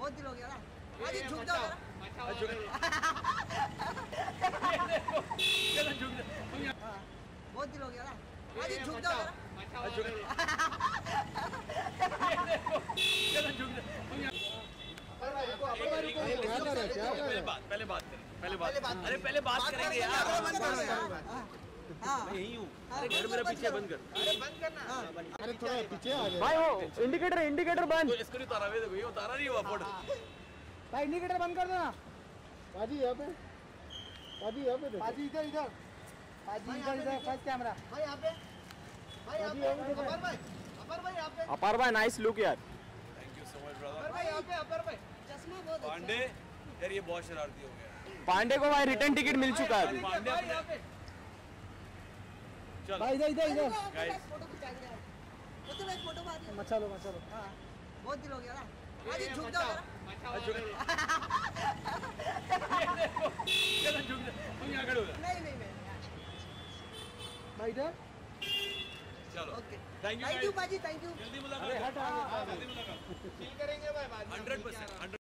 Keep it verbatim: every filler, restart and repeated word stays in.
बहुत दिल हो गया ना। बाजी झुक जाओ जरा। हाँ, बहुत दिल हो गया ना। बाजी झुक जाओ जरा। पहले बात पहले बात करें पहले बात अरे पहले बात करेंगे यार। मैं यही हूँ। अरे घर मेरा पीछे बंद कर। अरे बंद करना। अरे थोड़ा पीछे आ जाए भाई वो इंडिकेटर इंडिकेटर बंद। तो इसको नहीं उतारा हुआ देखो, ये उतारा नहीं हुआ फोटो। भाई इंडिकेटर बंद कर दो ना। बाजी यहाँ पे, बाजी यहाँ पे, बाजी इधर इधर, बाजी इधर इधर फर्स्ट कैमरा। भाई यहाँ पे, भाई यहाँ पे, अपर भाई, अपर भाई यहाँ पे, अपार भाई नाइस लुक यार। Thank you so much brother. Apar भाई यहाँ पे, अपर भाई, चश्मा बहुत अच्छा। पांडे यार ये बहुत शरारती हो गया। पांडे को भाई रिटर्न टिकट मिल चुका है अभी। पांडे भाई यहाँ पे, चल भाई इधर इधर इधर। Guys. फोटो खिंचाएंगे यार। वो तो मैं फोटो मार दिया। मचा लो मचा लो। हाँ, बहुत दिल हो गया ना। बाजी झुक जाओ जरा। तुम यहाँ खड़े हो जा। नहीं नहीं नहीं। भाई इधर। चलो okay. Thank you thank you बाजी, थैंक यू। जल्दी मुलाकात। अरे हट, जल्दी मुलाकात। करेंगे भाई बाद में। Hundred percent